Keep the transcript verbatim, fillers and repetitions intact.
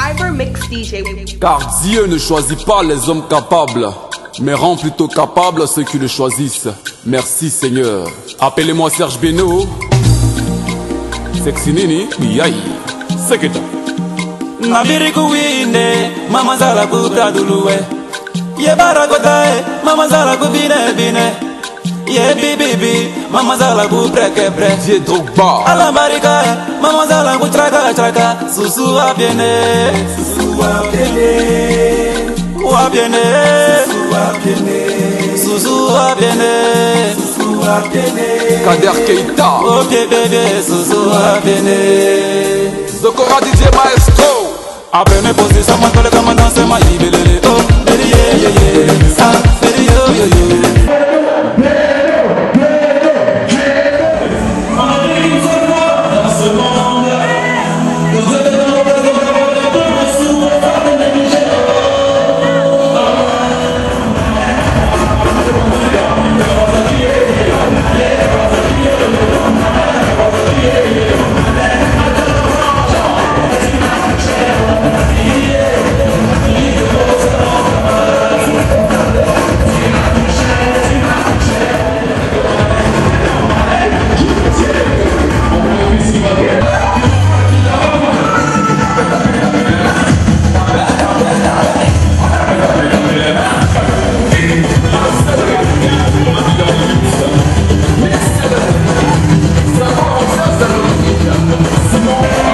Cybermix D J. Car Dieu ne choisit pas les hommes capables, mais rend plutôt capables ceux qui le choisissent. Merci Seigneur. Appelez-moi Serge Beno. Sexy Nini, Yai. Seketa. Nabiriku winde, mama zala kubra duluwe. Ye barakotae, mama zala kubine bine. Ye bibibi, mama zala kubra kebre. Dieu Drogba. Alabarika, mama zala kutraka traka. Susu wa biene, susu wa biene, wa biene, susu wa biene, susu wa biene, susu wa biene. Kader Keita. Oh bébé, susu wa biene. Zokora D J Maestro. Après mes positions, ma collègue m'a dansé ma libellé. Oh, baby, yeah, yeah, yeah. Ah, baby, yo, yo, yo. Simon